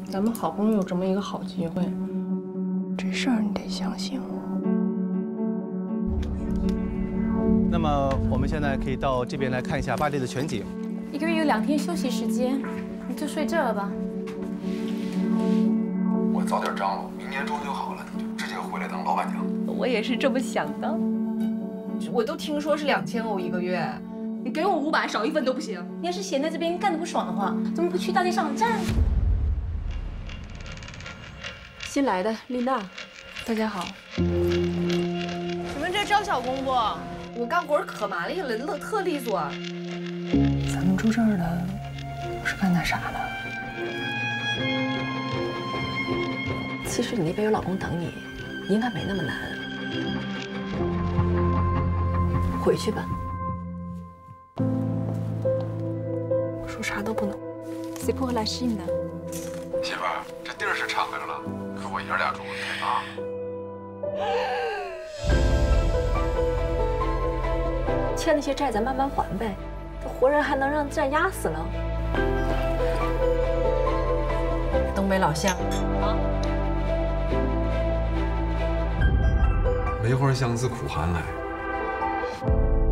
咱们好不容易有这么一个好机会，这事儿你得相信我。 那么我们现在可以到这边来看一下巴黎的全景。 1个月有2天休息时间，你就睡这了吧。 我早点张罗，明年装修好了你就直接回来当老板娘。 我也是这么想的。 我都听说是2000欧1个月，你给我500，少1分都不行。 你要是闲在这边干得不爽的话，怎么不去大街上站？ 新来的丽娜， 大家好。 你们这招小工不？我干活可麻利了，特利索。 咱们住这儿的是干那啥的？ 其实你那边有老公等你，应该没那么难。回去吧。 我说啥都不能。 C'est pour la Chine。 媳妇儿，这地儿是敞开着了，可我爷俩住太大。 欠那些债咱慢慢还呗，这活人还能让债压死呢？ 东北老乡啊， 梅花香自苦寒来。